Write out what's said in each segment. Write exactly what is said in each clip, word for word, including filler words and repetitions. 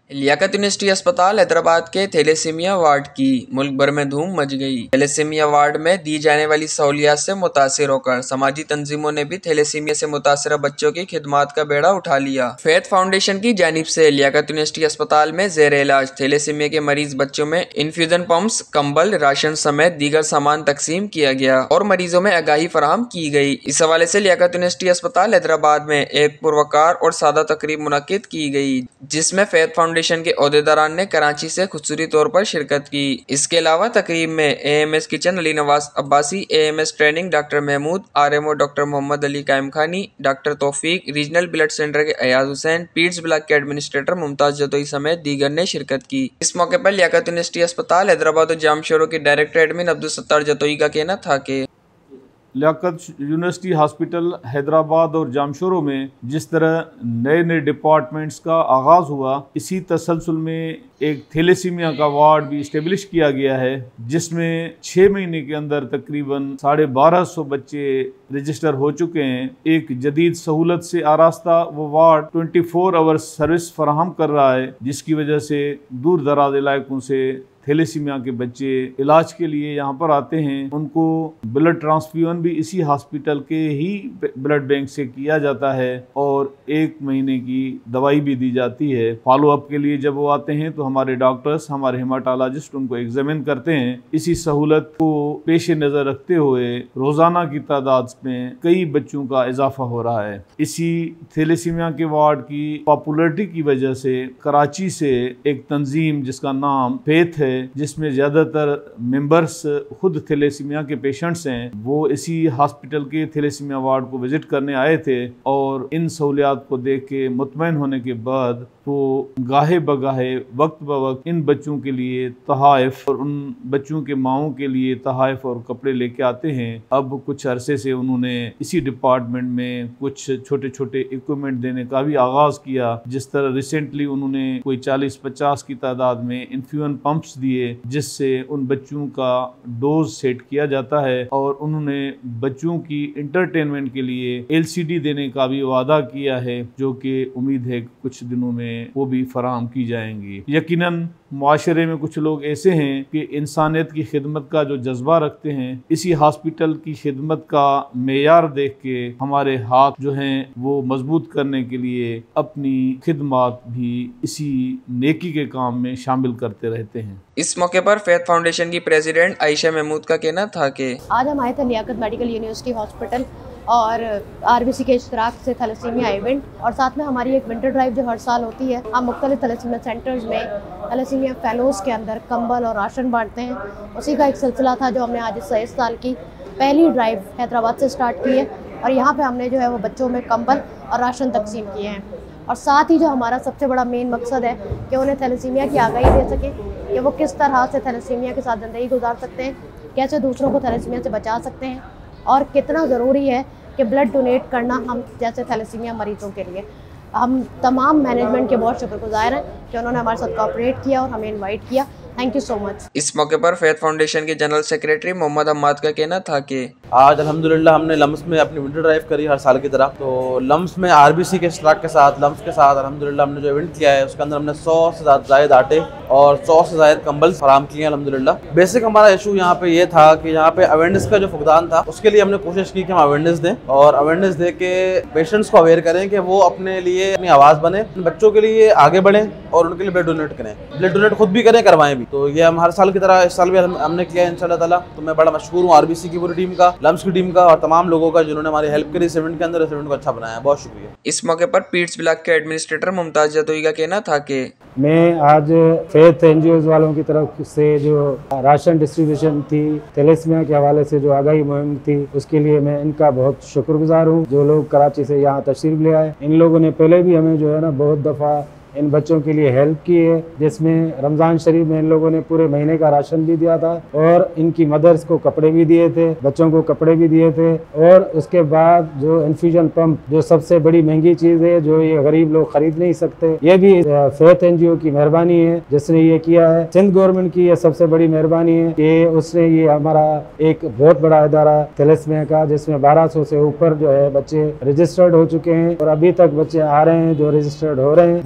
Liaquat university अस्पताल हैदराबाद के thalassaemia ward की मुल्क भर में धूम मच गई। थैलेसीमिया वार्ड में दी जाने वाली सहूलियात से मुतासिर होकर समाजी तंजीमों ने भी थैलेसीमिया से मुतासिर बच्चों की खिदमात का बेड़ा उठा लिया। फेथ फाउंडेशन की जानिब से लियाकत यूनिवर्सिटी अस्पताल में जेर इलाज थैलेसीमिया के मरीज बच्चों में इन्फ्यूजन पंप्स, कंबल, राशन समेत दीगर सामान तकसीम किया गया और मरीजों में आगाही फराहम की गई। इस हवाले से लियाकत यूनिवर्सिटी अस्पताल हैदराबाद में एक पुरवकार और सादा तकरीब मुनक्किद की गई, जिसमें फेथ फाउंडेशन के ओहदेदारान ने कराची से खुसूसी तौर पर शिरकत की। इसके अलावा तकरीब में ए एम एस किचन Ali Nawaz Abbasi, A M S training doctor Mahmood, R M O doctor Mohammad Ali Qaim Khani, doctor Taufiq, regional blood centre के अयाज हुसैन, पीट्स ब्लॉक के एडमिनिस्ट्रेटर मुमताज जतोई समेत दीगर ने शिरकत की। इस मौके पर लियाकत यूनिवर्सिटी अस्पताल हैदराबाद और जामशोरों के डायरेक्टर एडमिन अब्दुल सत्तार जतोई का कहना था कि लियाकत यूनिवर्सिटी हॉस्पिटल हैदराबाद और जामशोरों में जिस तरह नए नए डिपार्टमेंट्स का आगाज़ हुआ, इसी तसलसल में एक थैलेसीमिया का वार्ड भी इस्टेब्लिश किया गया है, जिसमें छः महीने के अंदर तकरीबन साढ़े बारह सौ बच्चे रजिस्टर हो चुके हैं। एक जदीद सहूलत से आरास्ता वो ward twenty four hours service फराहम कर रहा है, जिसकी वजह से दूर दराज इलाकों से थैलेसीमिया के बच्चे इलाज के लिए यहाँ पर आते हैं। उनको ब्लड ट्रांसफ्यूजन भी इसी हॉस्पिटल के ही ब्लड बैंक से किया जाता है और एक महीने की दवाई भी दी जाती है। फॉलो अप के लिए जब वो आते हैं तो हमारे डॉक्टर्स, हमारे हेमाटोलॉजिस्ट उनको एग्जामिन करते हैं। इसी सहूलत को पेश नज़र रखते हुए रोज़ाना की तादाद में कई बच्चों का इजाफा हो रहा है। इसी थैलेसीमिया के वार्ड की पॉपुलरिटी की वजह से कराची से एक तंजीम जिसका नाम फेथ है, जिसमें ज़्यादातर मेंबर्स खुद थैलेसीमिया के पेशेंट्स हैं, वो इसी हॉस्पिटल के थैलेसीमिया वार्ड को विजिट करने आए थे और इन सहूलियात को देख के मुतमईन होने के बाद वो गाहे बगाहे वक्त ब वक्त इन बच्चों के लिए तहाइफ और उन बच्चों के माओं के लिए तहाइफ और कपड़े लेके आते हैं। अब कुछ अरसे से उन्होंने इसी डिपार्टमेंट में कुछ छोटे छोटे इक्विपमेंट देने का भी आगाज़ किया। जिस तरह रिसेंटली उन्होंने कोई चालीस पचास की तादाद में इन्फ्यूजन पंप्स दिए, जिससे उन बच्चों का डोज सेट किया जाता है और उन्होंने बच्चों की इंटरटेनमेंट के लिए एल सी डी देने का भी वादा किया है, जो कि उम्मीद है कुछ दिनों में वो भी फराहम की जाएंगी। यकीनन मुआशरे में कुछ लोग ऐसे हैं कि इंसानियत की खिदमत का जो जज्बा रखते हैं, इसी हॉस्पिटल की खिदमत का मेयार देख के हमारे हाथ जो हैं वो मजबूत करने के लिए अपनी खिदमत भी इसी नेकी के काम में शामिल करते रहते हैं। इस मौके पर फेथ फाउंडेशन की प्रेसिडेंट आयशा महमूद का कहना था कि आज हम आए थे लियाकत मेडिकल यूनिवर्सिटी हॉस्पिटल और आरबीसी के इश्तराक से थैलेसीमिया इवेंट और साथ में हमारी एक विंटर ड्राइव जो हर साल होती है। हम मुख्तलिफ थैलेसीमिया सेंटर्स में थैलेसीमिया फेलोज़ के अंदर कंबल और राशन बांटते हैं। उसी का एक सिलसिला था जो हमने आज इस इस साल की पहली ड्राइव हैदराबाद से स्टार्ट की है और यहाँ पर हमने जो है वो बच्चों में कंबल और राशन तकसीम किए हैं। और साथ ही जो हमारा सबसे बड़ा मेन मकसद है कि उन्हें थैलेसीमिया की आगाही दे सके कि वो किस तरह से थैलेसीमिया के साथ ज़िंदगी गुजार सकते हैं, कैसे दूसरों को थैलेसीमिया से बचा सकते हैं और कितना ज़रूरी है कि ब्लड डोनेट करना हम जैसे थैलेसीमिया मरीजों के लिए। हम तमाम मैनेजमेंट के बहुत शुक्रगुजार हैं कि उन्होंने हमारे साथ कोऑपरेट किया और हमें इनवाइट किया। Thank you so much. इस मौके पर फेथ फाउंडेशन के जनरल सेक्रेटरी मोहम्मद हम्माद का कहना था कि आज अल्हम्दुलिल्लाह हमने लम्स में अपनी विंटर ड्राइव करी हर साल की तरह। तो लम्स में आरबीसी के इश्तराक के साथ लम्स के साथ अल्हम्दुलिल्लाह हमने जो इवेंट किया है उसके अंदर हमने सौ से ज़ायद आटे और सौ से ज़ायद कंबल फराहम किए हैं अल्हम्दुलिल्लाह। बेसिक हमारा इशू यहाँ पे ये था कि यहाँ पे अवेयरनेस का जो फुकदान था, उसके लिए हमने कोशिश की कि हम अवेयरनेस दें और अवेयरनेस दे के पेशेंट्स को अवेयर करें कि वो अपने लिए अपनी आवाज़ बने, बच्चों के लिए आगे बढ़ें और उनके लिए ब्लड डोनेट करें, ब्लड डोनेट खुद भी करें, करवाएं भी। तो ये हम हर साल की तरह इस साल भी हमने किया है इंशाअल्लाह ताला। तो मैं बड़ा मशहूर हूँ आरबीसी की पूरी टीम का, लम्स की टीम का और तमाम लोगों का जिन्होंने हमारी हेल्प करी इस इवेंट के अंदर, इस इवेंट को अच्छा बनाया। बहुत शुक्रिया। इस मौके पर पीट्स ब्लॉक के एडमिनिस्ट्रेटर मुमताज जतोई का कहना था कि मैं आज फेथ एनजीओ वालों की तरफ से जो राशन डिस्ट्रीब्यूशन थी, थैलेसीमिया के हवाले से जो आगाही मुहिम थी, उसके लिए मैं इनका बहुत शुक्रगुजार हूँ। जो लोग कराची से यहाँ तशरीफ ले आए, इन लोगों ने पहले भी हमें जो है ना बहुत दफ़ा इन बच्चों के लिए हेल्प की है, जिसमें रमज़ान शरीफ में इन लोगों ने पूरे महीने का राशन भी दिया था और इनकी मदर्स को कपड़े भी दिए थे, बच्चों को कपड़े भी दिए थे। और उसके बाद जो इन्फ्यूजन पंप, जो सबसे बड़ी महंगी चीज़ है, जो ये गरीब लोग खरीद नहीं सकते, ये भी फेथ एनजीओ की मेहरबानी है जिसने ये किया है। सिंध गवर्नमेंट की ये सबसे बड़ी मेहरबानी है कि उसने ये हमारा एक बहुत बड़ा इदारा थैलेसीमिया का, जिसमें बारह सौ से ऊपर जो है बच्चे रजिस्टर्ड हो चुके हैं और अभी तक बच्चे आ रहे हैं जो रजिस्टर्ड हो रहे हैं, जिसमें से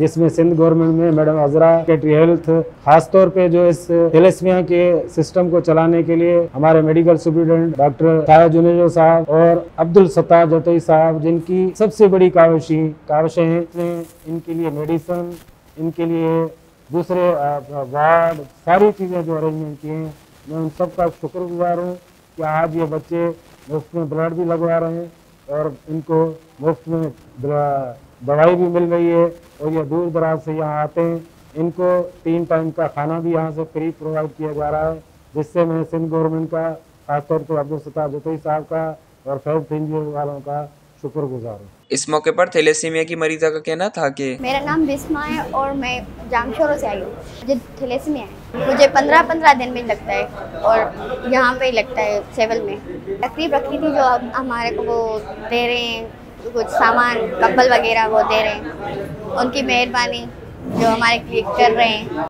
सिंध गवर्नमेंट में मैडम अजरा सेक्रेटरी हेल्थ, खासतौर पे जो इस थैलेसीमिया के सिस्टम को चलाने के लिए हमारे मेडिकल सुप्रिटेंडेंट डॉक्टर ताया जुनेजो साहब और अब्दुल सत्तार जतोई साहब, जिनकी सबसे बड़ी काविशी काविशें हैं, इनके लिए मेडिसिन, इनके लिए दूसरे वार्ड, सारी चीज़ें जो अरेंजमेंट किए हैं, मैं उन सब का शुक्रगुजार हूँ कि आज ये बच्चे मुफ्त में ब्लड भी लगवा रहे हैं और इनको मुफ्त में दवाई भी मिल रही है और ये दूर दराज से यहाँ आते हैं। इनको तीन टाइम का खाना भी यहाँ से फ्री प्रोवाइड किया जा रहा है, जिससे मैं सिंध गवर्नमेंट का, खासतौर पर अब्दुल सत्तार जतोई साहब का और फैज एनजीओ वालों का शुक्रगुजार हूँ। इस मौके पर थैलेसीमिया की मरीजा का कहना था कि मेरा नाम बिस्मा है और मैं जामशोरों से आई हूँ। मुझे थैलेसीमिया है, मुझे पंद्रह पंद्रह दिन में लगता है और यहाँ पे ही लगता है सिविल में। तकलीफ रखी थी जो हमारे को वो दे रहे हैं, कुछ सामान कंबल वगैरह वो दे रहे हैं, उनकी मेहरबानी जो हमारे लिए कर रहे हैं।